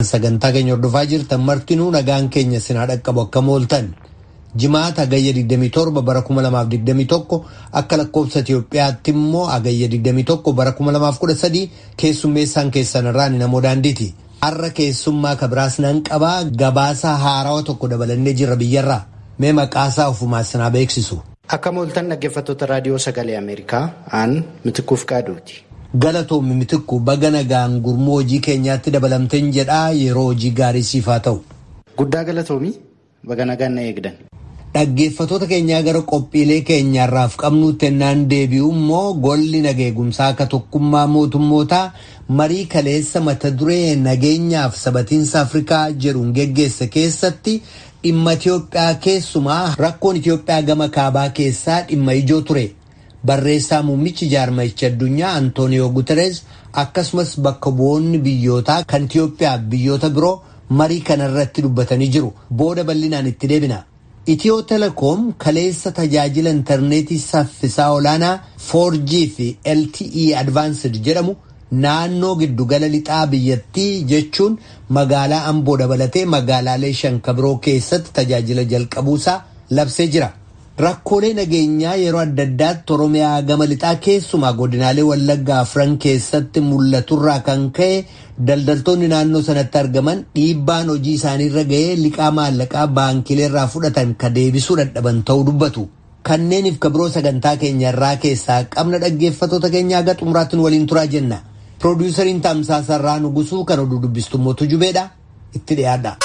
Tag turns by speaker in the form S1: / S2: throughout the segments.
S1: Sagantaa keenya hordofaa jirtan martinuu nagaan keenya sinaa dhaqqabu akka mooltan. Jimaata Agayya 27 bara 2021 akka lakkoofsa Itiyoophiyaatti immoo Agayya 21 bara 2013 keessummeessaan keessan irraan namoo daandiiti. Har'a keessummaa kabiraas nan qabaa gabaasa haarawaa tokko dabalannee jirra biyyarraa. Mee maqaasaa ofumaa sinaa beeksisu.
S2: Akka mooltan dhaggeeffattoota raadiyoo sagalee Ameerikaa aan Mitikuuf Qaaduuti.
S1: Galatoomii Mitikuu baga nagaan gurmuu hojii keenyaatti dabalamteen jedhaa yeroo hojii gaarii siif haa ta'u.
S2: Guddaa galatoomii baga nagaan na eegdan.
S1: Dhaggeeffattoota keenyaa gara qophiilee keenyaarraaf qabnuutti ennaan deebi'u immoo golli nageegumsaa akka tokkummaa mootummootaa marii kaleessa mata duree nageenyaaf sabatiinsa Afrikaa jedhuun geggeesse keessatti dhimma Itiyoophiyaa keessumaa rakkoon Itiyoophiyaa gama kaabaa keessaa dhimma ijoo ture. Barreessaa muummichi jaarmayicha addunyaa Antooniyoo Guterees akkasumas bakka bu'oonni biyyootaa kan Itiyoophiyaa biyyoota biroo marii kanarratti dubbatanii jiru. Booda bal'inaan itti deebina. Itiyoo Telekoom kaleessa tajaajila intarneetii saffisaa olaanaa 4G fi LTE Advanced jedhamu naannoo giddugala lixaa biyyattii jechuun magaalaa Amboo dabalatee magaalaalee 5 biroo keessatti tajaajila jalqabuusaa labsee jira. Rakkoolee nageenyaa yeroo adda addaatti Oromiyaa gama lixaa keessumaa godinaalee Wallaggaa afran keessatti mul'aturraa kan ka'e daldaltoonni naannoo sanatti argaman dhiibbaan hojii isaaniirra ga'ee liqaa maallaqaa baankileerraa fudhatan ka deebisuu dadhaban ta'uu dubbatu. Kanneeniif kabiroo sagantaa keenyarraa keessaa qabna dhaggeeffattoota keenyaa haga xumuraatti waliin turaa jenna. Piroodyusariin Tamsaasarraa Nugusuu kan oduu dubbistummoo Tujubeedha. Itti dhiyaadha.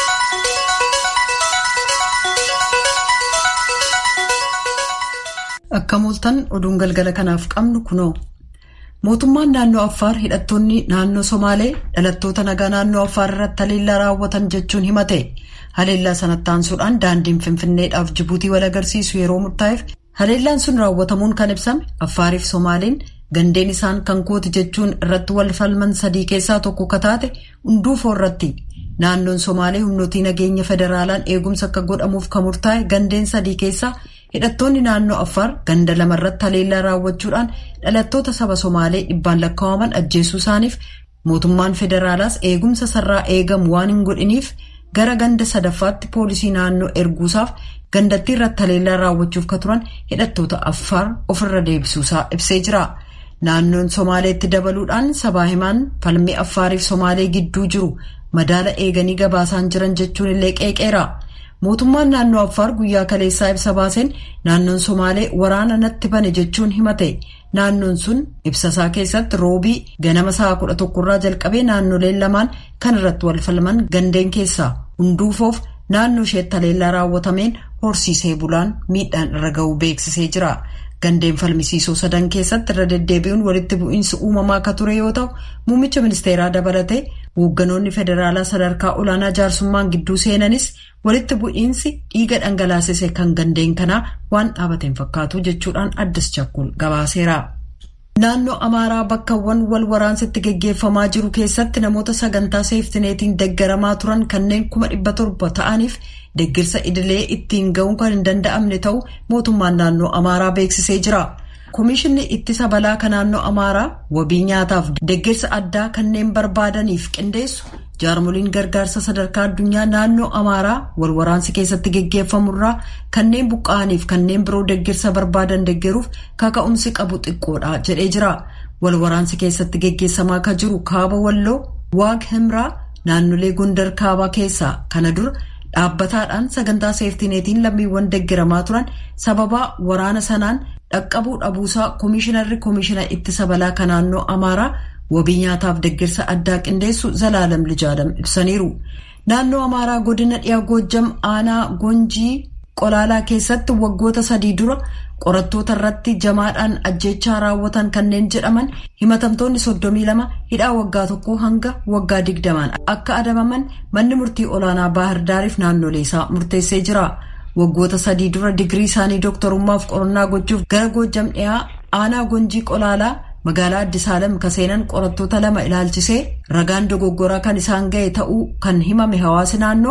S3: Akka mooltan oduun galgala kanaaf qabnu kunoo. Mootummaan naannoo Affaar hidhattoonni naannoo Somaalee dhalattoota nagaa naannoo Affaar irratti haleellaa raawwatan jechuun himate. Haleellaa sanatti aansuudhaan daandiin Finfinneedhaaf Jibuutii wal agarsiisu yeroo murtaa'eef haleellaan sun raawwatamuun kan ibsame Affaariif Somaaleen gandeen isaan kan kooti jechuun irratti wal falman sadii keessaa tokko kataate hunduufoo irratti. Naannoon Somaalee humnootii nageenya federaalaan eegumsa akka godhamuuf kan murtaa'e gandeen sadii keessaa hidhattoonni naannoo Affaar ganda lamarratti haleellaa raawwachuudhaan dhalattoota saba Somaalee 100 lakkaa'aman ajjeesuu isaaniif mootummaan federaalaas eegumsa sarraa eegamu waan hin godhiniif gara ganda sadaffaatti poolisii naannoo erguusaaf gandattii irratti haleellaa raawwachuuf ka turan hidhattoota Affaar ofirra deebisuusaa ibsee jira. Naannoon Somaaleetti dabaluudhaan sabaa himaan falmii Affaariif Somaalee gidduu jiru madaala eeganii gabaasaan jiran jechuun illee qeeqeera. Mootummaan naannoo Affaar guyyaa kaleessaa ibsa baaseen naannoon Somaalee waraana natti bane jechuun himate. Naannoon sun ibsasaa keessatti roobii ganama sa'a 11 irraa jalqabee naannoleen lamaan kan irratti wal falman gandeen keessaa hunduufoof naannoo isheetti haleellaa raawwatameen horsiisee bulaan miidhaan irra ga'uu beeksisee jira. Gandeen falmisiisoo sadan keessatti irra deddeebi'uun walitti bu'iinsi uumamaa akka ture yoo ta'u muummicha ministeeraa dabalatee hoogganoonni federaalaa sadarkaa olaanaa jaarsummaan gidduu seenanis walitti bu'iinsi dhiiga dhangalaasise kan gandeen kanaa waan dhaabateen fakkaatu jechuudhaan Addis Chakkul gabaaseera. Naannoo Amaaraa bakkawwan wal waraansitti geggeeffamaa jiru keessatti namoota sagantaa seeftineetiin deeggaramaa turan kanneen 700 ta'aniif deeggarsa idilee ittiin ga'uun kan hin danda'amne ta'uu mootummaan naannoo Amaaraa beeksisee jira. Komishinni ittisa balaa kan naannoo Amaaraa wabii nyaataaf deeggarsa addaa kanneen barbaadaniif qindeessu jaarmoliin gargaarsa sadarkaa addunyaa naannoo Amaaraa wal waraansi keessatti geggeeffamurraa kanneen buqqa'aniif kanneen biroo deeggarsa barbaadan deeggaruuf kaka'umsi qabu xiqqoodha jedhee jira. Wal waraansi keessatti geggeessamaa kan jiru kaaba Walloo Waag Himraa naannolee Gondar kaabaa keessaa kana dura dhaabbataadhaan sagantaa seeftineetiin lammiiwwan deeggaramaa turan sababaa waraana sanaan dhaqqabuu dhabuusaa komishina ittisa balaa kan naannoo Amaaraa wabii nyaataaf deeggarsa addaa qindeessu Zalaalam Lijaadam ibsaniiru. Naannoo Amaaraa godina dhiyaa Goojjam aanaa Gonjii Qolaalaa keessatti waggoota 3 dura qorattoota irratti jamaadhaan ajjeechaa raawwatan kanneen jedhaman himatamtoonni 32 hidhaa waggaa 1 hanga waggaa 20 akka adabaman manni murtii olaanaa Baahirdaariif naannolee isaa murteessee jira. Waggoota 3 dura digirii isaanii dooktorummaaf qorannaa gochuuf gara Goojjam dhiyaa aanaa Gonjii Qolaalaa magaalaa Addis Alam kaseenan qorattoota 2 ilaalchisee ragaan dogoggoraa kan isaan ga'e ta'uu kan himame hawaasi naannoo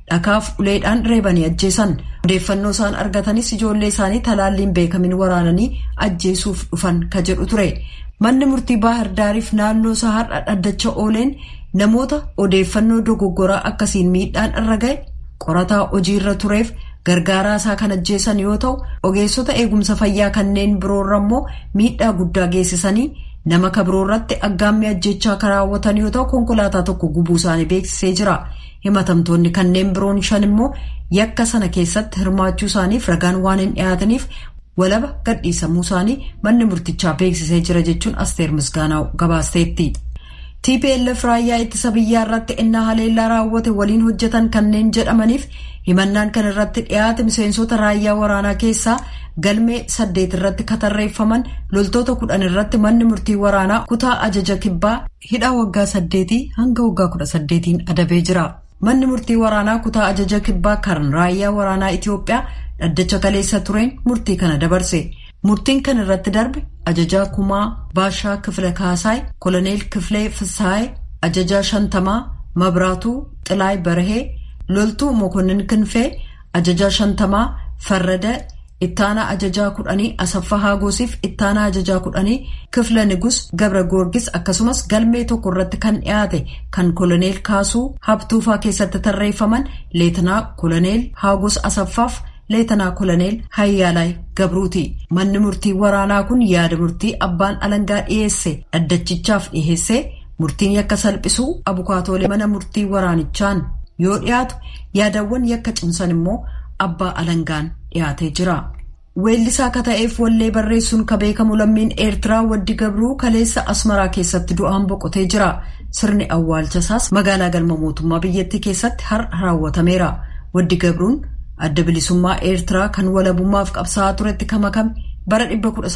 S3: dhakaaf uleedhaan reebanii ajjeesan. Odeeffannoo isaan argatanis ijoollee isaanii talaalliin beekamin waraananii ajjeesuuf dhufan ka jedhu ture. Manni murtii Baahir Daariif naannoo isaa har'a dhaddacha ooleen namoota odeeffannoo dogoggoraa akkasiin miidhaan irra ga'e qorataa hojiirra tureef gargaaraa isaa kan ajjeesan yoo ta'u, ogeessota eegumsa fayyaa kanneen biroorra immoo miidhaa guddaa geessisanii nama kabiroorratti aggaammii ajjechaa raawwatan yoo ta'u, konkolaataa tokko gubuu isaanii beeksisee jira. Himatamtoonni kanneen biroon 5 immoo yakka sana keessatti hirmaachuu isaaniif ragaan waan hin dhiyaataniif walaba gadhiisamuu isaanii manni murtichaa beeksisee jira jechuun Asteer Misgaanaa gabaasteetti. TPLF raayyaa ittisa biyyaa irratti ennaa haleellaa raawwate waliin hojjetan kanneen jedhamaniif himannaan kan irratti dhiyaate miseensota raayyaa waraanaa keessaa galmee 8 irratti katarreeffaman loltoota 10 irratti manni murtii waraanaa kutaa ajaja kibbaa hidhaa waggaa 8 hanga waggaa 18 adabee jira. Manni murtii waraanaa kutaa ajaja kibbaa kan raayyaa waraanaa Itiyoophiyaa dhaddacha kaleessa tureen murtii kana dabarse. Murtiin kan irratti darbe ajajaa kumaa Baashaa Kiflee Kaasaay, Koloneel Kiflee Fisaay, ajajaa 50 Mabraatuu Xilaay Barahee, loltuu Mokonnin Kinfee, ajajaa 50 Farrada, ittaanaa ajajaa 10 Asaffaa Haagoosiif ittaanaa ajajaa 10 Kiflee Nigus Gabra Goorgis akkasumas galmee tokko irratti kan dhiyaate kan Koloneel Kaasuu Habtuufaa keessatti tarreeffaman Leetanaa Koloneel Haagos Asaffaaf Leetanaa Koloneel Hayyaalaay Gabruuti. Manni murtii waraanaa kun yaada murtii abbaan alangaa dhiyeesse dhaddachichaaf dhiyeesse murtiin yakka salphisuu abukaatoolee mana murtii waraanichaan yoo dhiyaatu yaadawwan yakka cimsan immoo abbaa alangaan dhiyaatee jira. Weellisaa akka ta'eef wallee barreessuun ka beekamu lammiin Eertiraa Waddi Gabruu kaleessa Asmaraa keessatti du'aan boqotee jira. Sirni awwaalchasaas magaalaa galma mootummaa biyyattii keessatti har'a raawwatameera. Waddi Gabruun adda bilisummaa Eertiraa kan walabummaaf qabsaa'aa turetti kamakame bara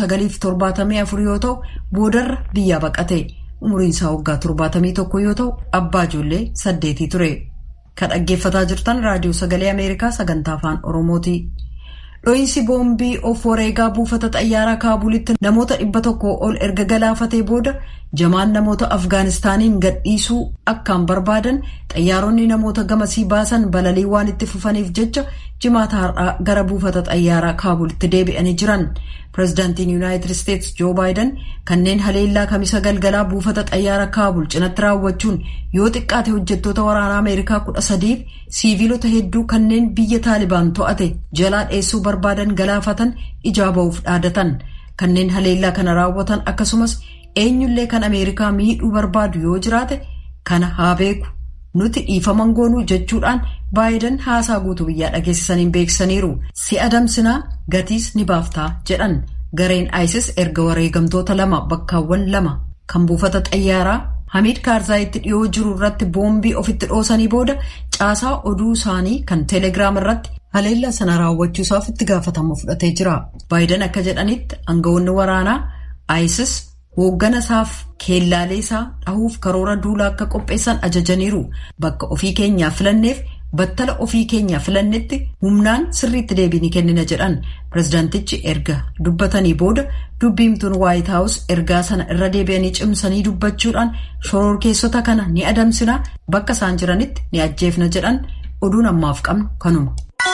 S3: 1974 yoo ta'u boodarra biyyaa baqate. Umuriin isaa waggaa 71 yoo ta'u abbaa ijoollee 8 ture. Kan dhaggeeffataa jirtan raadiyoo sagalee Ameerikaa sagantaa afaan Oromooti. Dho'iinsi boombii of wareegaa buufata xayyaaraa Kaabulitti namoota 100 ol erga galaafatee booda jamaan namoota Afgaanistaaniin gadhiisuu akkaan barbaadan xayyaaronni namoota gamasii baasan balalii waan itti fufaniif jecha jimaata har'aa gara buufata xayyaaraa Kaabulitti deebi'anii jiran. Pireezidaantiin Yuunaayitid Isteetsi Joo Baayiden kanneen haleellaa kamisa galgalaa buufata xayyaaraa Kaabul cinatti raawwachuun yoo xiqqaate hojjettoota waraanaa Ameerikaa 13 siiviilota hedduu kanneen biyya Taalibaan to'ate jalaa dheessuu barbaadan galaafatan ijaa ba'uuf dhaadatan. Kanneen haleellaa kana raawwatan akkasumas eenyullee kan Ameerikaa miidhuu barbaadu yoo jiraate kana haa beeku. Nuti dhiifaman goonuu jechuudhaan Baayiden haasaa guutuu biyyaa dhageessisaniin beeksisaniiru. Si adamsinaa gatiis ni baaftaa jedhan. Gareen ISIS erga wareegamtoota 2 bakkaawwan 2 kan buufata xayyaaraa Hamid Karzaayitti dhiyoo jiru irratti boombii ofitti dhoosanii booda caasaa oduu isaanii kan Telegiraam irratti haleellaa sana raawwachuusaaf itti gaafatama fudhatee jira. Baayiden akka jedhanitti aangawoonni waraanaa ISIS hooggana isaaf keellaalee isaa dhahuuf karoora duulaa akka qopheessan ajajaniiru. Bakka ofii keenyaa filanneef battala ofii keenyaa filannetti humnaan sirriitti deebii kennina jedhan. Pireezidaantichi erga dubbatanii booda dubbiimtuun Waayit Haawus ergaa sana irra deebi'anii cimsanii dubbachuudhaan shororkeessota kana ni adamsina bakka isaan jiranitti ni ajjeefna jedhan. Oduun ammaaf qabnu kanuma.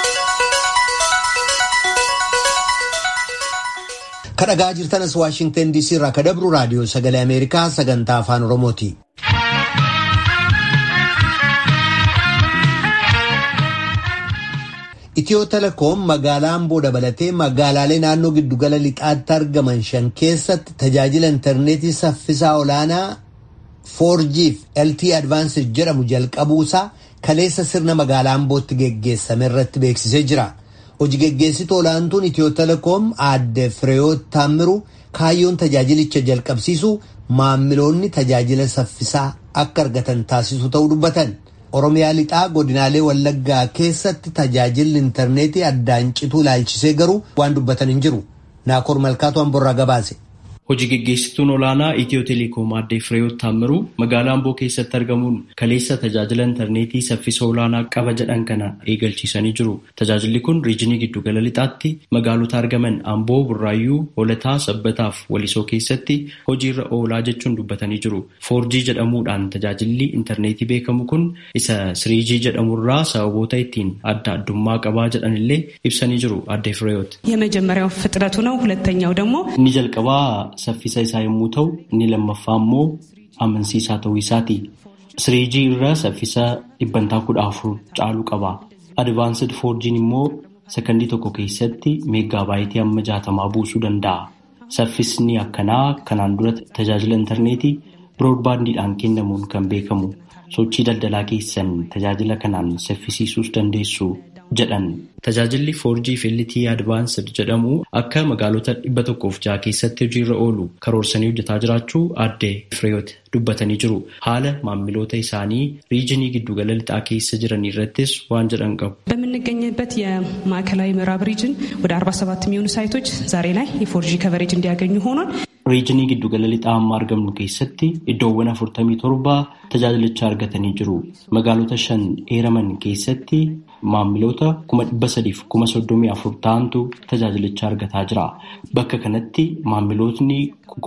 S1: Kadhagaa jirtanas Waashingtan DC irraa kadabru raadiyoo sagalee Ameerikaa sagantaa afaan Oromooti. Itiyoo Telekoom magaalaa Amboo dabalatee magaalaalee naannoo giddugala lixaatti argaman 5 keessatti tajaajila intarneetii saffisaa olaanaa 4G fi LTE Advanced jedhamu jalqabuusaa kaleessa sirna magaalaa Ambootti geggeessame irratti beeksisee jira. Hojii geggeessituu olaantuun Itiyoo Telekoom aadde Fireewoot Taammiruu kaayyoon tajaajilicha jalqabsiisu maamiloonni tajaajila saffisaa akka argatan taasisu ta'uu dubbatan. Oromiyaa lixaa godinaalee Wallaggaa keessatti tajaajilli intarneetii addaan cituu ilaalchisee garuu waan dubbatan hin jiru. Naakoor Malkaatu Amborraa gabaase.
S4: Hojii geggeessituun olaanaa Itiyoo Teleekoom Aadde Fireewoot Taammiruu magaalaa Amboo keessatti argamuun kaleessa tajaajila intarneetii saffisa olaanaa qaba jedhan kana eegalchiisanii jiru. Tajaajilli kun riijinii giddugala lixaatti magaalota argaman Amboo, Burraayyuu, Hoolataa, Sabbataaf Walisoo keessatti hojiirra oolaa jechuun dubbatanii jiru. 4G jedhamuudhaan tajaajilli intarneetii beekamu kun isa 3G jedhamurraa sababoota ittiin adda addummaa qabaa jedhanillee ibsanii jiru. Aadde Fireewoot
S5: የመጀመሪያው ፍጥነቱ ነው። ሁለተኛው ደግሞ
S4: inni jalqabaa saffisa isaa yommuu ta'u, inni lammaffaa immoo amansiisaa ta'uu isaati. 3G irraa saffisa 14 caalu qaba. Advaansed 4G immoo sekondii tokko keessatti meegaabaayitii amma 60 buusuu danda'a. Saffisni akkanaa kanaan dura tajaajila intarneetii biroodbaandiidhaan kennamuun kan beekamu. Sochii daldalaa keessan tajaajila kanaan saffisiisuus dandeessu jedhan. Tajaajilli 4G LTE Advanced jedhamu akka magaalota 106 keessatti hojiirra oolu karoorsanii hojjetaa jiraachuu Aadde Fireewoot dubbatanii jiru. Haala maamiloota isaanii riijinii giddugala lixaa keessa jiran irrattis waan jedhan qabu.
S5: በምንገኝበት የማዕከላዊ ምዕራብ ሪጅን ወደ 47 የሚሆኑ ሳይቶች ዛሬ ላይ የ4G ከቨሬጅ እንዲያገኙ ሆኗል።
S4: riijinii giddugala lixaa amma argamnu keessatti iddoowwan 47 tajaajilicha argatanii jiru. Magaalota 5 eeraman keessatti maamiloota 334,034 ta'antu tajaajilicha argataa jira. Bakka kanatti maamilootni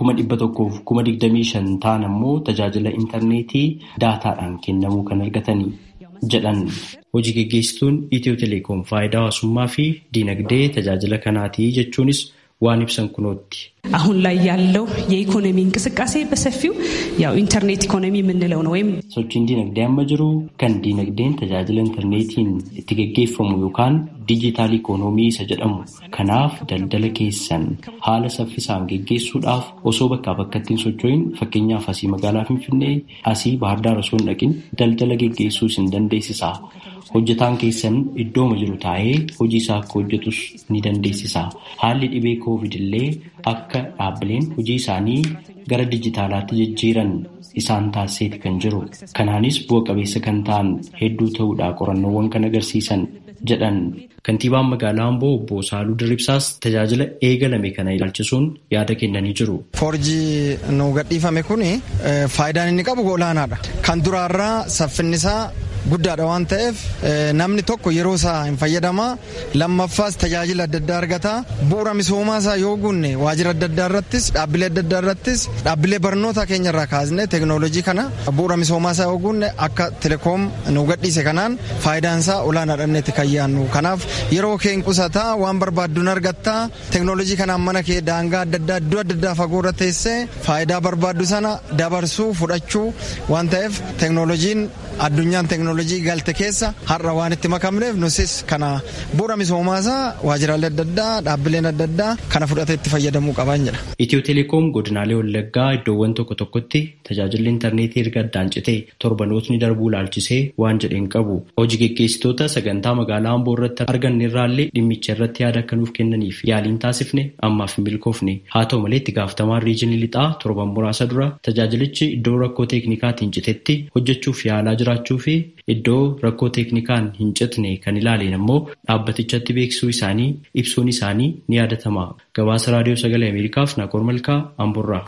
S4: 125,025 ta'an ammoo tajaajila intarneetii daataadhaan kennamuu kan argatanii jedhan. Hojii geggeessituun Itiyoo Teleekoom faayidaa hawaasummaa fi diinagdee tajaajila kanaatii jechuunis waan ibsan kunootti.
S5: አሁን ላይ ያለው የኢኮኖሚ እንቅስቃሴ በሰፊው ያው ኢንተርኔት ኢኮኖሚ የምንለው ነው ወይም
S4: sochiin diinagdee amma jiru kan diinagdeen tajaajila intarneetiin itti geggeeffamu yookaan diijitaal ikoonoomii isa jedhamu. Kanaaf daldala keessan haala saffisaan geggeessuudhaaf osoo bakkaa bakkatti hin socho'in, fakkeenyaaf asii magaalaa Finfinnee asii Baahar Daar osoo hin dhaqin daldala geggeessuu isin dandeessisa. Hojjetaan keessan iddooma jiru taa'ee hojii isaa akka hojjetus ni dandeessisa. Haalli dhibee koovid illee akka dhaabbileen hojii isaanii gara dijitaalaatti jijjiiran isaan taasiseeti kan jiru. Kanaanis bu'a qabeessa kan ta'an hedduu ta'uudha qorannoowwan kan agarsiisan jedhan. Kantiibaan magaalaa Amboo obbo Saaluu Dirribsaas tajaajila eegalame kana ilaalchisuun yaada kennanii jiru.
S6: 4G nu gadhiifame kun faayidaan inni qabu olaanaadha. Kan duraarraa saffinnisaa guddaadha waan ta'eef namni tokko yeroo isaa hin fayyadama. Lammaffaas tajaajila adda addaa argata. Bu'uura misoomaa isaa yoo gunne waajjira adda addaa irrattis dhaabbilee adda addaa irrattis dhaabbilee barnoota keenya irraa kaasne teekinooloojii kana bu'uura misoomaa isaa yoo gunne akka telekoom nu gadhiise kanaan faayidaan isaa olaanaadha inni itti kayyaannu. Kanaaf yeroo keen qusataa waan barbaadduun argattaa teekinooloojii kanaan mana kee daangaa adda addaa iddoo adda addaa fagoo irra teessee faayidaa barbaaddu sana dabarsuu fudhachuu waan ta'eef teekinooloojiin addunyaan teekinooloojii galte keessa har'a waan itti makamneef nusis kana bu'uura misoomaasaa waajjiraalee adda addaa dhaabbileen adda addaa kana fudhatee itti fayyadamuu qaban jedha.
S4: Itiyoo Teleekoom godinaalee Wallaggaa iddoowwan tokko tokkotti tajaajilli intarneetii erga addaan citee torbanootni darbuu ilaalchisee waan jedheen qabu. Hojii geggeessitoota sagantaa magaalaa Amboo irratti arganne irraallee dhimmicha irratti yaada akka nuuf kennaniif yaaliin taasifne ammaaf hin milkoofne. Haa ta'u malee itti gaafatamaan riijinii lixaa torban muraasa dura tajaajilichi iddoo rakkoo teeknikaatiin citetti hojjechuuf yaalaa jiraachuu fi iddoo rakkoo teeknikaan hin citne kan ilaaleen ammoo dhaabbatichatti beeksisuu isaanii ibsuun isaanii ni yaadatama. Gabaasa raadiyoo sagalee Ameerikaaf Nakoor Malkaa Amboorraa.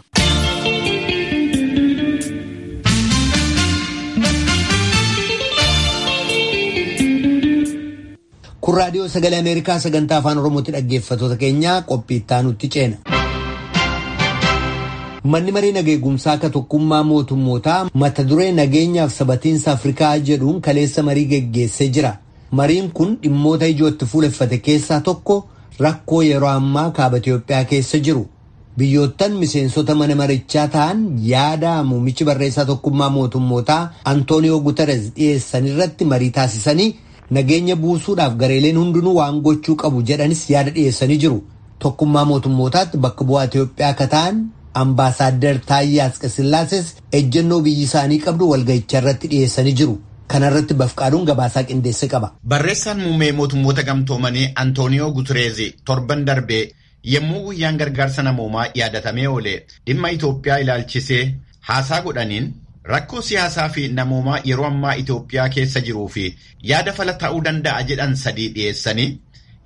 S1: Kun raadiyoo sagalee Ameerikaa sagantaa afaan Oromootti dhaggeeffattoota keenyaa qophii itti aanutti ceena. Manni marii nageegumsaa akka tokkummaa mootummootaa mata duree nageenyaaf sabatiinsa Afrikaa jedhuun kaleessa marii geggeessee jira. Mariin kun dhimmoota ijootti fuuleffate keessaa tokko rakkoo yeroo ammaa kaaba Itiyoophiyaa keessa jiru. Biyyoottan miseensota mana marichaa ta'an yaada muummichi barreessaa tokkummaa mootummootaa Antooniyoo Guterres dhiyeessan irratti marii taasisanii nageenya buusuudhaaf gareeleen hundinuu waan gochuu qabu jedhanis yaada dhiyeessanii jiru. Tokkummaa mootummootaatti bakka bu'aa Itiyoophiyaa akka ta'an Ambaasaadder Taayyee Asqasillaases ejjennoo biyyi isaanii qabdu walga'icha irratti dhiyeessanii jiru. Kanarratti Bafqaaduun gabaasaa qindeesse qaba.
S7: Barreessaan muummee mootummoota gamtoomanii Antooniyoo Guterres torban darbee yommuu guyyaan gargaarsa namoomaa yaadatamee oole dhimma Itoophiyaa ilaalchisee haasaa godhaniin rakkoo siyaasaa fi namoomaa yeroo ammaa Itoophiyaa keessa jiruu fi yaada fala ta'uu danda'a jedhan sadii dhiyeessanii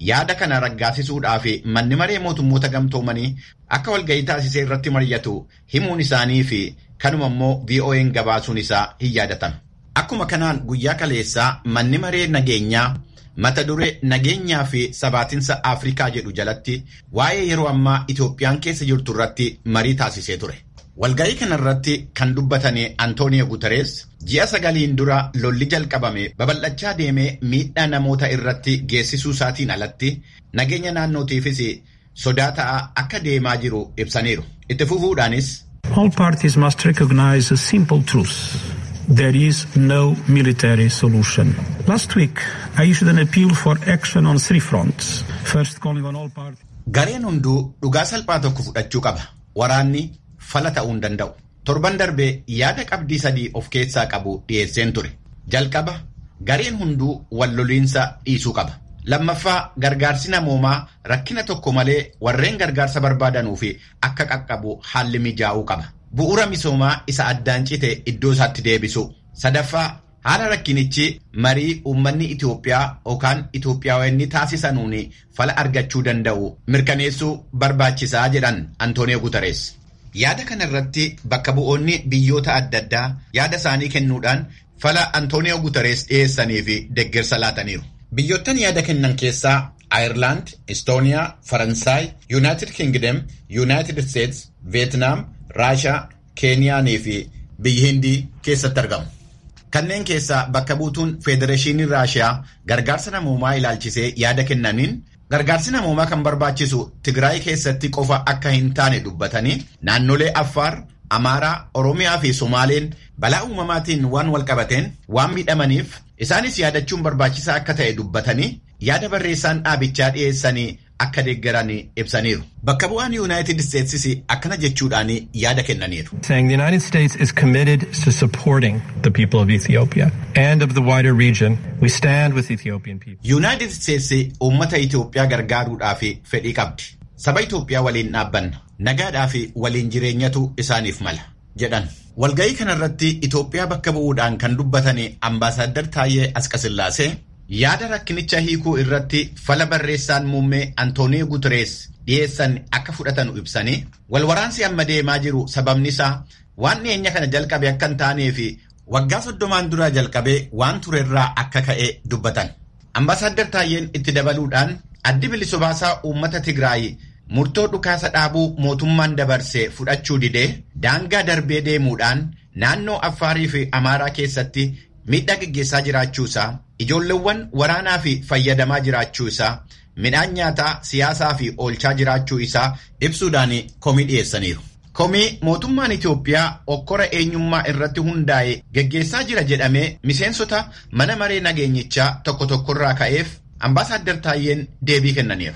S7: yaada kana raggaasisuudhaaf manni maree mootummoota gamtoomanii akka walgahii taasisee irratti mari'atu himuun isaanii fi kanuma immoo VOA'n gabaasuun isaa hin yaadatama. Akkuma kanaan guyyaa kaleessaa manni maree nageenyaa mata duree nageenyaa fi sabaatinsa Afrikaa jedhu jalatti waa'ee yeroo ammaa Itoophiyaan keessa jirtu irratti marii taasisee ture. Walgahii kanarratti kan dubbatanii Antooniyo Guterees ji'a 9 dura lolli jalqabame babal'achaa deemee miidhaa namoota irratti geessisuu isaatiin alatti nageenya naannootiifis sodaa ta'aa akka deemaa jiru ibsaniiru. Itti fufuudhaanis
S8: all parties must recognize a simple truth. There is no military solution. Last week, I issued an appeal for action on 3 fronts. First, calling on all parties.
S7: Gareen hunduu dhugaa salphaa tokko fudhachuu qaba. Waraanni fala ta'uu hin danda'u. Torban darbee yaada qabdii 3 of keessaa qabu dhiyeesseen ture. Jalqaba, gareen hunduu wal loliinsa dhiisuu qaba. Lammaffaa, gargaarsi namoomaa rakkina tokko malee warreen gargaarsa barbaadanuu fi akka qaqqabu haalli mijaa'uu qaba. Bu'uura misoomaa isa addaan cite iddoo isaatti deebisu. Sadaffaa, haala rakkinichi marii uummanni Itoophiyaa yookaan Itoophiyaawwanni taasisanuun fala argachuu danda'u mirkaneessuu barbaachisaa jedhan Antooniyo Guterees. Yaada kana irratti bakka bu'oonni biyyoota adda addaa yaada isaanii kennuudhaan fala Antooniyo Guterees dhiyeessanii fi deeggarsa laataniiru. Biyyoottan yaada kennan keessaa Ayirlaand, Estooniyaa, Faransaay, Yuunaayitid Kingdom, Yuunaayitid Steets, Veetnaam, Raashaa, Keeniyaanii fi biyyi Hindii keessatti argamu. Kanneen keessaa bakka buutuun Federeeshinii Raashiyaa gargaarsa namoomaa ilaalchisee yaada kennaniin gargaarsi namoomaa kan barbaachisu Tigraay keessatti qofa akka hin taane dubbatanii naannolee Affaar, Amaaraa, Oromiyaa fi Somaaleen balaa uumamaatiin waan walqabateen waan miidhamaniif isaanis yaadachuun barbaachisaa akka ta'e dubbatanii yaada barreessaan dhaabichaa dhiyeessanii akka deeggaran ibsaniiru. Bakka bu'aan United States akkana jechuudhaan yaada kennaniiru.
S8: Saying the United States is committed to supporting the people of Ethiopia and of the wider region. We stand with Ethiopian people.
S7: United States uummata Itoophiyaa gargaaruudhaaf fedhii qabdi. Saba Itoophiyaa waliin dhaabbanna. Nagaadhaa fi waliin jireenyatu isaaniif mala jedhan. Walgahii kanarratti Itoophiyaa bakka bu'uudhaan kan dubbatan Ambaasaadder Taayyee Asqasillaasee yaada rakkinicha hiikuu irratti fala barreessaan muummee Antooniyo Guterees dhiyeessan akka fudhatan ibsanii walwaraansi amma deemaa jiru sababni isaa waan dhiyeenya kana jalqabe akka hin taanee fi waggaa 30 duraa jalqabee waan turerraa akka ka'e dubbatan. Ambaasaadder Taayyeen itti dabaluudhaan addi bilisa baasaa uummata Tigraay murtoo dhukaasa dhaabuu mootummaan dabarsee fudhachuu didee daangaa darbee deemuudhaan naannoo Affaarii fi Amaaraa keessatti miidhaa gaggeessaa jiraachuu isaa, ijoolleewwan waraanaa fi fayyadamaa jiraachuu isaa, midhaan nyaataa siyaasaa fi oolchaa jiraachuu isaa ibsuudhaan komii dhiyeessaniiru. Komii mootummaan Itoophiyaa okkora eenyummaa irratti hundaa'e gaggeessaa jira jedhamee miseensota mana maree nageenyichaa tokko tokkorraa ka'eef Ambaasaadder Taayyeen deebii kennaniiru.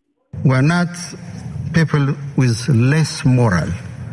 S9: We are not people with less moral.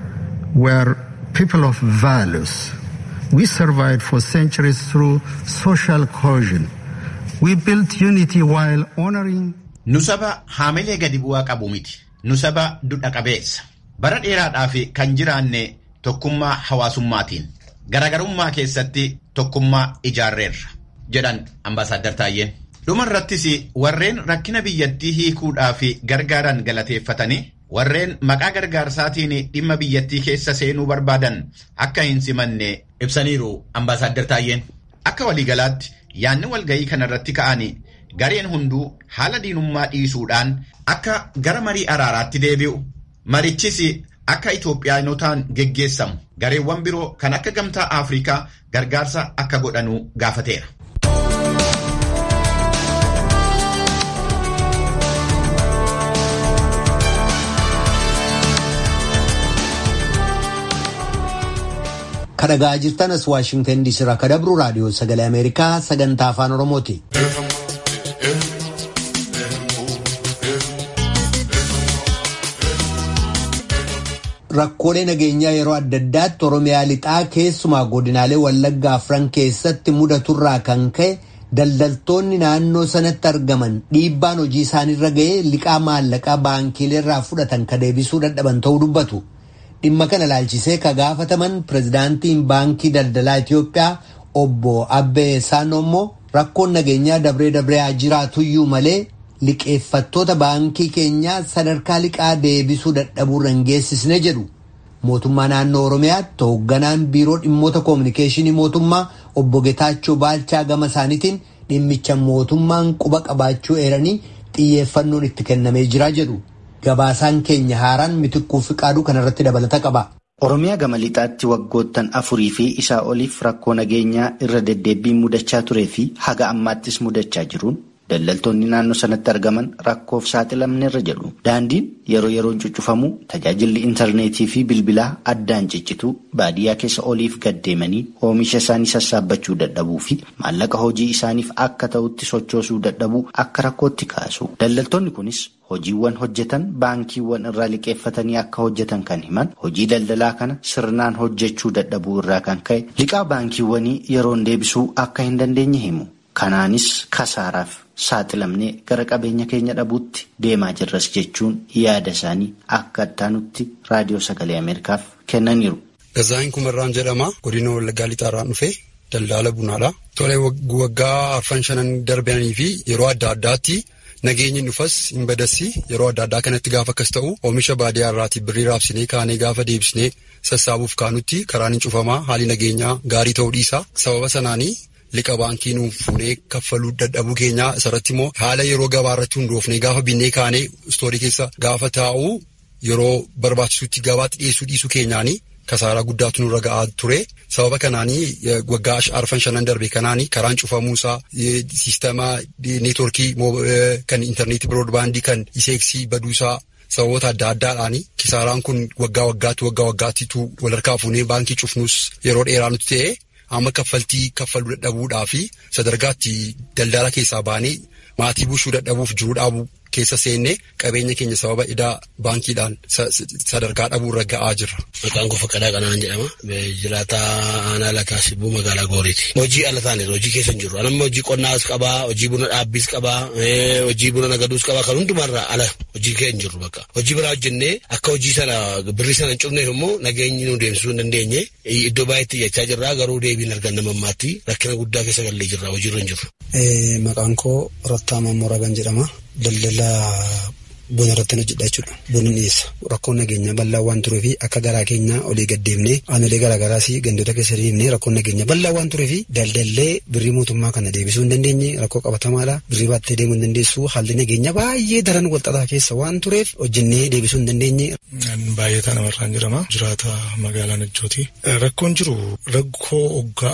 S9: We are people of values. We survived for centuries through social cohesion. We built unity while honoring.
S7: Nu saba haamilee gadi bu'aa qabu miti. Nu saba dudha qabeessa. Bara dheeraadhaaf kan jiraanne tokkummaa hawaasummaatiin. Garaagarummaa keessatti tokkummaa ijaarreerra jedhan Ambaasaadder Taayyeen. Dhumarrattis warreen rakkina biyyattii hiikuudhaaf gargaaran galateeffatanii warreen maqaa gargaarsaatiin dhimma biyyattii keessa seenuu barbaadan akka hin simanne ibsaniiru Ambaasaadder Taayyeen. Akka waliigalaatti yaanni walgahii kanarratti ka'anii gareen hunduu haala diinummaa dhiisuudhaan akka gara marii araaraatti deebi'u. Marichis akka Itoophiyaanotaan geggeessamu gareewwan biroo kan akka gamtaa Afrikaa gargaarsa akka godhanuu gaafateera.
S1: Kadhagaa jirtan as Waashingtan DC irraa kadabru raadiyoo sagalee Ameerikaa sagantaa afaan Oromooti. Rakkoolee nageenyaa yeroo adda addaatti Oromiyaa lixaa keessumaa godinaalee Wallaggaa afran keessatti mudaturraa kan ka'e daldaltoonni naannoo sanatti argaman dhiibbaan hojii isaanirra ga'ee liqaa maallaqaa baankiileerraa fudhatan ka deebisuu dadhaban ta'uu dubbatu. Dhimma kana ilaalchisee ka gaafataman pirezidaantiin baankii daldalaa Itoophiyaa obbo Abbee Saanoo immoo rakkoon nageenyaa dabree haa jiraatuyyuu malee liqeeffattoota baankii keenyaa sadarkaa liqaa deebisuu dadhabuurra geessisne jedhu. Mootummaa naannoo Oromiyaatti hoogganaan biiroo dhimmoota koominikeeshinii mootummaa obbo Getaachoo Baalchaa gama isaaniitiin dhimmicha mootummaan quba qabaachuu eeranii xiyyeeffannoon itti kennamee jira jedhu. Gabaasaan keenya haaraan Mitikkuu Fiqaaduu kanarratti dabalata qaba.
S2: Oromiyaa gama lixaatti waggoottan 4 fi isaa oliif rakkoo nageenyaa irra deddeebiin mudachaa turee fi haga ammaattis mudachaa jiruun daldaltoonni naannoo sanatti argaman rakkoof saaxilamneerra jedhu. Daandiin yeroo yeroon cuccufamu tajaajilli intarneetii fi bilbilaa addaan ciccitu baadiyyaa keessa oliif gaddeemanii oomisha isaanii sassaabbachuu dadhabuu fi maallaqa hojii isaaniif akka ta'utti sochoosuu dadhabuu akka rakkootti kaasu. Daldaltoonni kunis hojiiwwan hojjetan baankiiwwan irraa liqeeffatanii akka hojjetan kan himan hojii daldalaa kana sirnaan hojjechuu dadhabuu irraa kan ka'e liqaa baankiiwwanii yeroon deebisuu akka hin dandeenye himu. Kanaanis kasaaraaf saaxilamnee gara qabeenya keenya dhabuutti deemaa jirras jechuun yaada isaanii akka ittaanutti raadiyoo sagalee Ameerikaaf kennaniiru.
S10: Gazaayin Kumarraan jedhama. Godina Wallaggaa Lixaarraan dhufe daldala bunaadha. Tole waggaa 4 darbanii fi yeroo adda addaatti nageenyi dhufas hin badassi yeroo adda addaa kanatti gaafa akkas ta'u oomisha baadiyyaa irraati birrii raabsinee kaanee gaafa deebisnee sassaabuuf kaanutti karaan hin cufamaa haalli nageenyaa gaarii ta'uu dhiisa. Sababa sanaanii liqa baankii nuuf fuunee kaffaluu dadhabuu keenyaa isarratti immoo haala yeroo gabaa irratti hundoofnee gaafa binnee kaanee istoorii keessa gaafa taa'u yeroo barbaachisutti gabaatti dhiyeessuu keenyaanii kasaaraa guddaatu nurra ga'aa ture. Sababa kanaanii waggaa 4 darbe kanaanii karaan cufamuusaa siisteema neetworkii kan intarneetii biroodbaandii kan iseeksii baduusaa sababoota adda addaadhaanii kisaaraan kun waggaa waggaattiitu walharkaa fuunee baankii cufnus yeroo dheeraa nutti ta'e. Amma kaffaluu dadhabuudhaa fi sadarkaatti daldala keessaa baanee maatii bushuu dadhabuuf jiruu dhaabuu keessa seennee qabeenya keenya sababa idaa baankiidhaan sadarkaa dhabuurra ga'aa jirra.
S11: Maqaan koo Faqqadaa Qanaan jedhama. Jiraataa aanaa Lataa Sibuu magaalaa Gooriiti. Hojii ala taanedha. Hojii keessa hin jirru. Anamma hojii qonnaas qabaa, hojii buna dhaabbiis qabaa, hojii buna nagaduus qabaa kan hundumarraa ala hojii keessa hin jirru bakka. Hojii biraa hojjennee akka hojii sana birrii sana hin cufneef immoo nageenyi nu deemsisuu hin dandeenye iddoo baay'eetti iyyachaa jirra garuu deebiin arganna mammaatti rakkina guddaa keessa gallee jirra hojiirra hin jirru.
S12: Maqaan koo Rattaa Mammoragan jedhama. Daldala buna irratti hojjedha jechuudha. Bunni dhiyeessa. Rakkoon nageenyaa bal'aa waan turee fi akka garaa keenyaa olii gaddeemnee aanolee garaagaraas gandoota keessa deemnee rakkoon nageenyaa bal'aa waan turee fi daldallee birrii mootummaa kana deebisuu hin dandeenye rakkoo qabatamaadha. Birrii baattee deemuu hin dandeessu haalli nageenyaa baay'ee daran walxaxaa keessa waan tureef hojjennee deebisuu hin dandeenye.
S13: Baay'ataa namarraan jedhama. Jiraata magaalaa Najjooti. Rakkoon jiru rakkoo waggaa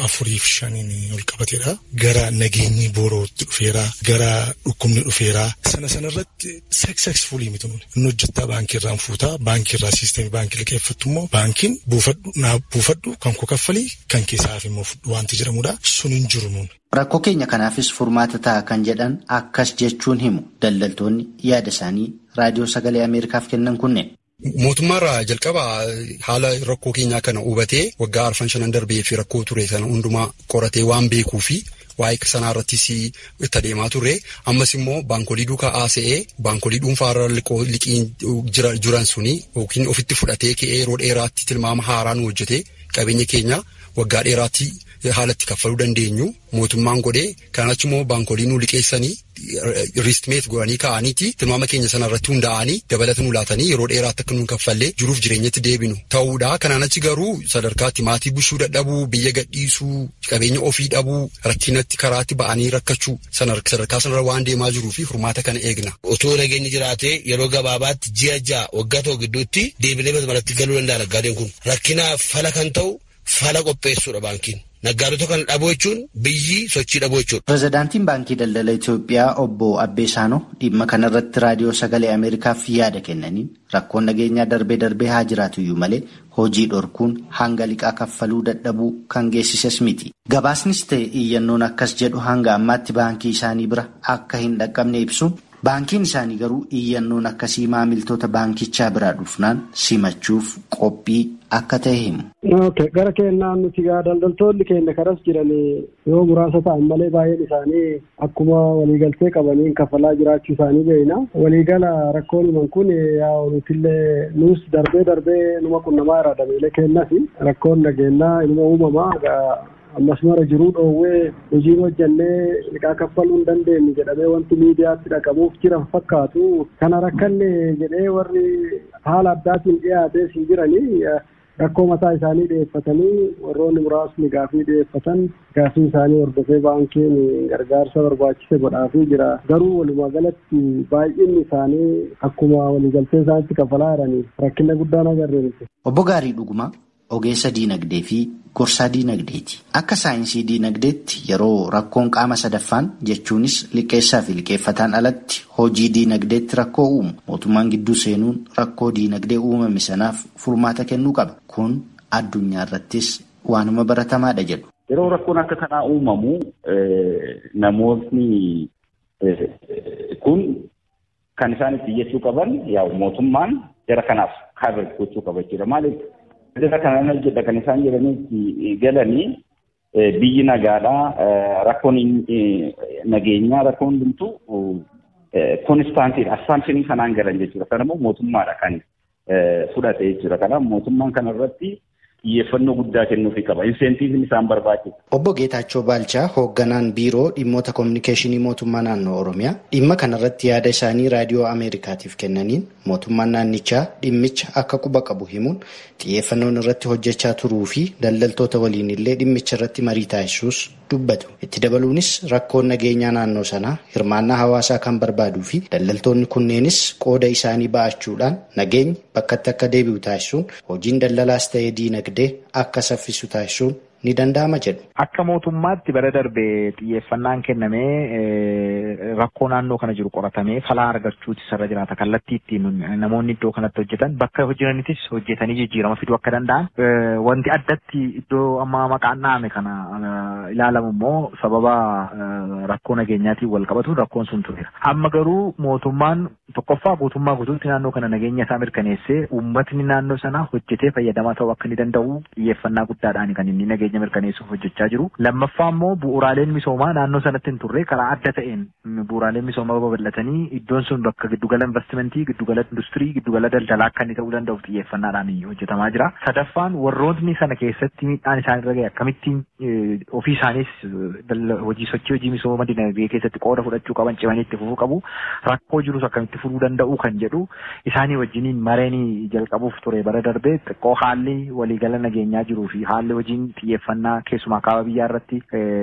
S13: 4-5 ol qabateedha. Gara nageenyi boorootti dhufeera. Gara dhukkubni dhufeera. Sanarratti successfully miti nuti. Inni hojjettaa baankiirraan fuutaa. Baankiirraa siisteemii baankii liqeeffattu immoo baankiin buufadhu kan koo kaffalii kan keessaaf immoo fudhu wanti jedhamudha. Sun hin jiru nuun.
S2: Rakkoo keenya kanaafis furmaata ta'a kan jedhan akkas jechuun himu daldaltoonni yaada isaanii raadiyoo sagalee Ameerikaaf kennan kunneen.
S10: Mootummaarraa jalqaba haala rakkoo keenyaa kana hubatee waggaa 4 darbee fi rakkoo ture sana hundumaa qoratee waan beekuu fi waa'ee sanaa irrattis itti adeemaa turre ammas immoo baankolii duukaa haasa'ee baankolii dhuunfaarra liqiin jiran suni yookiin ofitti fudhatee ka'ee yeroo dheeraatti tilmaama haaraa nu hojjetee qabeenya keenya waggaa dheeraatti haalatti kaffaluu dandeenyu mootummaan godhee kanaachi immoo baankolii nu liqeessanii riistmeet godhanii ka'aniiti tilmaama keenya sanarratti hundaa'anii dabalata nu laatanii yeroo dheeraatti akka nu kaffallee jiruuf jireenyatti deebinu ta'uudha. Kanaan achi garuu sadarkaatti maatii bushuu dadhabuu biyya gadhiisuu qabeenya ofii dhabuu rakkinatti karaatti ba'anii rakkachuu sadarkaa sanarra waan deemaa jiruu fi furmaata kana eegna.
S11: Otoo nageenyi jiraatee yeroo gabaabaatti ji'a 6 waggaa tokko gidduutti deebilee malatti galuu danda'a naggaadeen kun rakkinaaf fala kan ta'u fala qopheessuudha baankiin. Naggaadota kana dhabuu jechuun biyyi sochii dhabuu jechuudha.
S2: Pireezidaantiin Baankii Daldala Itoophiyaa obbo Abbee Saanoo dhimma kanarratti raadiyoo sagalee Ameerikaaf yaada kennaniin rakkoon nageenyaa darbee haa jiraatuyyuu malee hojii dhorkuun hanga liqaa kaffaluu dadhabuu kan geessises miti. Gabaasnis ta'e iyyannoon akkas jedhu hanga ammaatti baankii isaanii bira akka hin dhaqqabne ibsuun baankiin isaanii garuu iyyannoon akkasii maamiltoota baankichaa biraa dhufnaan simachuuf qophii akka ta'e himu.
S14: Gara keenyaan nuti daldaltoonni keenya karas jiran yoo muraasa ta'an malee baay'een isaanii akkuma waliigaltee qabaniin kaffalaa jiraachuu isaanii beekna. Waliigala rakkoon himan kun nutillee nus darbee numa qunnamaa irraa dameelee kennas rakkoon nageenyaa ilma uumamaa masmara jiruu dhoowwee hojii hojjannee liqaa kaffaluu hin dandeenye jedhamee wanti miidiyaatti dhaqamuuf jiran fakkaatu kana rakkanne jedhee warri haala addaatiin dhiyaatee siin jiranii rakkoo mataa isaanii dhiyeeffatanii warroonni muraasni gaafii dhiyeeffatan gaafii isaanii hordofee baankiin gargaarsa barbaachise godhaafii jira garuu walumaa galatti baay'inni isaanii akkuma waliigaltee isaanitti kafalaa jiranii rakkina guddaan agarreerti.
S2: Obbo Gaarii Dhugumaa ogeessa diinagdee fi gorsaa diinagdeeti. Akka saayinsii diinagdeetti yeroo rakkoon qaama sadaffaan jechuunis liqeessaa fi liqeeffataan alatti hojii diinagdeetti rakkoo uumu mootummaan gidduu seenuun rakkoo diinagdee uumame sanaaf furmaata kennuu qaba. Kun addunyaa irrattis waanuma baratamaadha jedhu.
S15: Yeroo rakkoon akka kanaa uumamu namootni kun kan isaan itti jechuu qaban yaa mootummaan jara kanaaf kaabir gochuu qaba jechuudha. Maaliif jara kanaan jedha kan isaan jedhanii galanii biyyi nagaadhaa rakkoon nageenyaa rakkoon hundumtu konstaantiidha. Assaamshinii sanaan galan jechuudha. Kanammoo mootummaadha kan fudhate jechuudha. Kanaaf mootummaan kanarratti xiyyeeffannoo guddaa kennuufii qaba. Inseentiivni isaan barbaachisa.
S2: Obbo Geetaachoo Baalchaa hoogganaan biiroo dhimmoota kominikeeshinii mootummaa naannoo Oromiyaa dhimma kanarratti yaada isaanii raadiyoo Ameerikaatiif kennaniin mootummaan naannichaa dhimmicha akka quba qabu himuun xiyyeeffannoon irratti hojjechaa turuu fi daldaltoota waliin illee dhimmicha irratti marii taasisuus dubbatu. Itti dabaluunis rakkoon nageenyaa naannoo sanaa hirmaannaa hawaasaa kan barbaaduu fi daldaltoonni kunneenis qooda isaanii ba'achuudhaan nageenyi bakkatti akka deebi'u taasisuun hojiin daldalaas ta'ee diinagdee akka saffisu taasisuun ni danda'ama jedhu.
S16: Akka mootummaatti bara darbee xiyyeeffannaan kennamee rakkoo naannoo kana jiru qoratamee falaa argachuuti sarara jiraata kallattii ittiin namoonni iddoo kanatti hojjetan bakka hojjetanittis hojjetanii jijjiirama fiduu akka danda'an wanti addatti iddoo amma maqaan dhaame kana ilaalamu immoo sababa rakkoo nageenyaatiin wal qabatu rakkoon sun tureera. Amma garuu mootummaan tokkoffaa guutummaa guutuutti naannoo kana nageenya isaa mirkaneessee uummatni naannoo sanaa hojjetee fayyadamaa ta'uu akka inni danda'u xiyyeeffannaa guddaadhaan kan inni nageenya mirkaneessuuf hojjechaa jiru. Lammaffaa immoo bu'uuraaleen misoomaa naannoo sanatti hin turre karaa adda ta'een bu'uuraaleen misoomaa babal'atanii iddoon sun bakka giddugala investimentii, giddugala industirii, giddugala daldalaa akka inni ta'uu danda'uuf xiyyeeffannaadhaan hojjetamaa jira. Sadaffaan warrootni sana keessatti miidhaan isaan irra gahe akkamittiin ofii isaaniis hojii sochii hojii misooma dinagdee keessatti qooda fudhachuu qaban cimanii itti fufuu qabu. Rakkoo jirus akkamitti furuu danda'u kan jedhu isaanii wajjiniin mareenii jalqabuuf ture bara darbee xiqqoo haalli waliigala nageenyaa jiruu fi haalli hojiin xiyyeeffannaa keessumaa kaaba biyyaa irratti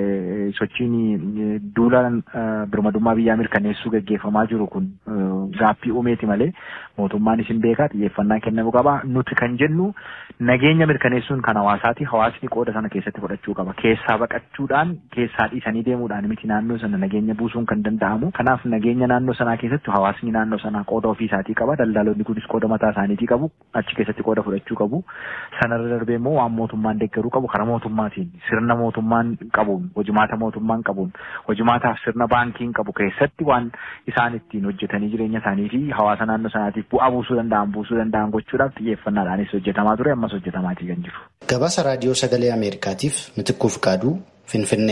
S16: sochiin duula birmadummaa biyyaa mirkaneessuu gaggeeffamaa jiru kun gaaffii uumeeti malee mootummaan isin beekaa xiyyeeffannaa kennamuu qaba. Nuti kan jennu nageenya mirkaneessuun kan hawaasaati. Hawaasni qooda sana keessatti fudhachuu qaba. Keessaa baqachuudhaan keessaa dhiisanii deemuudhaan miti naannoo sana nageenya buusuun kan danda'amu. Kanaaf nageenya naannoo sanaa keessatti hawaasni naannoo sanaa qooda ofii isaatii qaba. Daldaloonni kunis qooda mataa isaaniitii qabu. Achi keessatti qooda fudhachuu qabu. Sanarra darbee immoo waan mootummaan deeggaruu qabu karaa mootummaatiin sirna mootummaan qabuun hojimaata mootummaan qabuun hojimaataaf sirna baankiin qabu keessatti waan isaan ittiin hojjetanii jireenya isaanii fi hawaasa naannoo sanaatiif bu'aa buusuu danda'an gochuudhaaf xiyyeeffannaadhaanis hojjetamaa ture ammas hojjetamaatii kan jiru.
S2: Gabaasa raadiyoo sagalee Ameerikaatiif Mitikkuu Fiqaaduu Finfinnee.